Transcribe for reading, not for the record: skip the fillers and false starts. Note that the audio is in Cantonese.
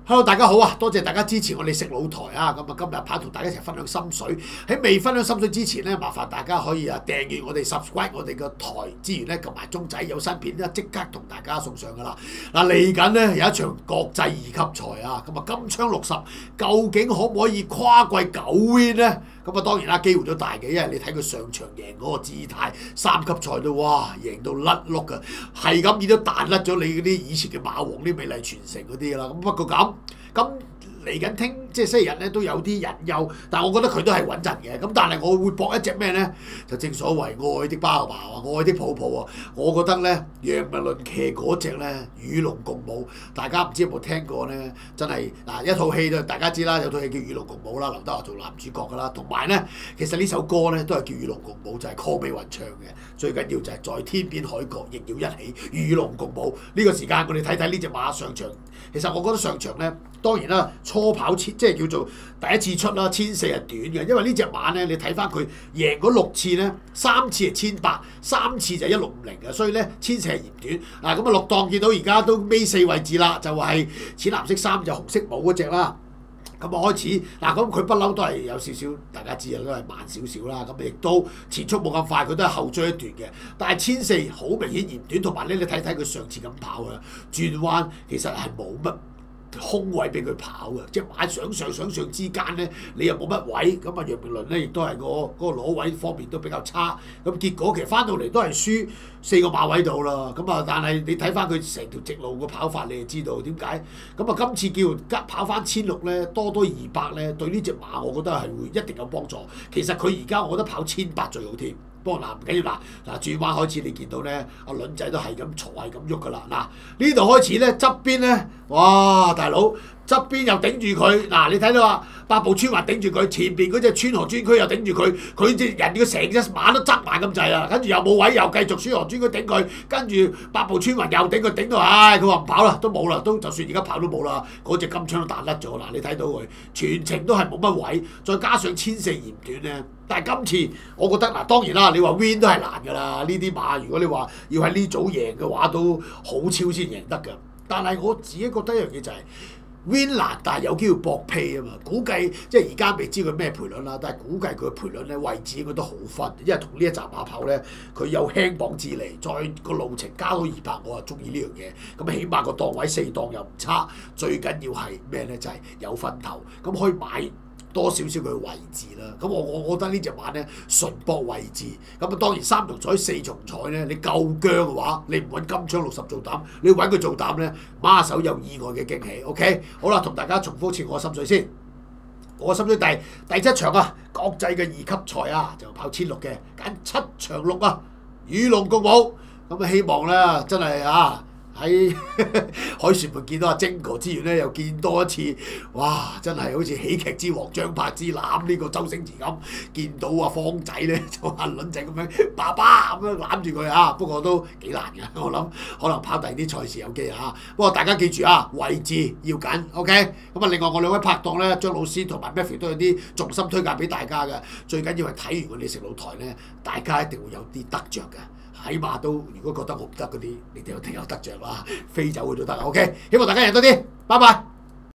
Hello，大家好啊！多謝大家支持我哋食老台啊！咁啊，今日跑同大家一齊分享心水。喺未分享心水之前咧，麻煩大家可以訂閱我哋 subscribe 我哋個台之餘咧，撳埋鐘仔有新片咧，即刻同大家送上噶啦。嗱，嚟緊咧有一場國際2級賽啊！咁啊，金槍60究竟可唔可以跨季9 win 咧？咁啊，當然啦，機會都大嘅，因為你睇佢上場贏嗰個姿態，3級賽都哇贏到甩碌㗎，係咁已都彈甩咗你嗰啲以前嘅馬王啲美麗傳承嗰啲㗎啦。咁不過咁嚟緊即係星期日咧都有啲隱憂，但係我覺得佢都係穩陣嘅。咁但係我會搏一隻咩咧？就正所謂愛的包包啊，愛的抱抱啊！我覺得咧楊明倫騎嗰隻咧與龍共舞，大家唔知有冇聽過咧？真係嗱一套戲都大家知啦，有套戲叫《與龍共舞》啦，劉德華做男主角㗎啦。同埋咧，其實呢首歌咧都係叫《與龍共舞》，就係鄺美雲唱嘅。最緊要就係在天邊海角亦要一起與龍共舞。呢個時間我哋睇睇呢隻馬上場。其實我覺得上場咧，當然啦，初跑即係叫做第一次出啦，1400係短嘅，因為呢隻馬咧，你睇翻佢贏嗰6次咧，3次係1800，3次就係1650嘅，所以咧1400係嫌短。嗱咁啊，6檔見到而家都尾4位置啦，就係淺藍色衫就紅色帽嗰隻啦。咁啊開始嗱，咁佢不嬲都係有少少，大家知啊，都係慢少少啦。咁亦都前速冇咁快，佢都係後追一段嘅。但係1400好明顯嫌短，同埋咧你睇睇佢上次咁跑啊，轉彎其實係冇乜空位俾佢跑嘅，即係馬想上之間咧，你又冇乜位，咁啊楊明倫咧亦都係嗰個攞位方面都比較差，咁結果其實翻到嚟都係輸4個馬位度啦，咁啊但係你睇翻佢成條直路個跑法，你就知道點解，咁啊今次叫跑翻1600咧，多200咧，對呢隻馬我覺得係會一定有幫助。其實佢而家我覺得跑1800最好添。不過嗱唔緊要嗱轉彎開始你見到咧，阿倫仔都係咁坐係咁喐噶啦。嗱呢度開始咧側邊咧，哇大佬側邊又頂住佢。嗱你睇到啊8步穿環頂住佢，前邊嗰隻川河專區又頂住佢，佢隻人嘅成隻馬都側埋咁滯啦。跟住又冇位，又繼續川河專區頂佢，跟住8步穿環又頂佢，頂到唉佢話唔跑啦，都冇啦，都就算而家跑都冇啦，嗰隻金槍都彈甩咗啦。你睇到佢全程都係冇乜位，再加上1400嫌短咧。但係今次我覺得嗱，當然啦，你話 win 都係難㗎啦。呢啲馬如果你話要喺呢組贏嘅話，都好超先贏得㗎。但係我自己覺得一樣嘢就係 win 難，但係有機會搏屁啊嘛。估計即係而家未知佢咩賠率啦，但係估計佢嘅賠率咧位置應該都好分，因為同呢一紮馬跑咧，佢有輕磅之利，再個路程加到200，我係中意呢樣嘢。咁起碼個檔位4檔又唔差，最緊要係咩咧？就係有分頭，咁可以買多少少佢嘅位置啦，咁我覺得呢隻馬咧純搏位置，咁啊當然3重彩4重彩咧，你夠薑嘅話，你唔揾金槍60做膽，你揾佢做膽咧，馬手有意外嘅驚喜。OK， 好啦，同大家重複一次我嘅心水先，我嘅心水第7場啊，國際嘅2級賽啊，就跑1600嘅，揀7場6啊，與龍共舞，咁啊希望咧真係啊〜喺凱旋門見到阿晶哥之餘咧，又見多一次，哇！真係好似喜劇之王張柏芝攬呢個周星馳咁，見到阿方仔咧就阿倫仔咁樣爸爸咁樣攬住佢啊！不過都幾難嘅，我諗可能跑第二啲賽事有機啊！不過大家記住啊，位置要緊 ，OK？ 咁啊，另外我2位拍檔咧，張老師同埋 Matthew 都有啲重心推介俾大家嘅，最緊要係睇完我哋食老台咧，大家一定會有啲得着嘅。起碼都，如果覺得我唔得嗰啲，你哋有得着啦，飛走佢都得。OK， 希望大家贏多啲，拜拜。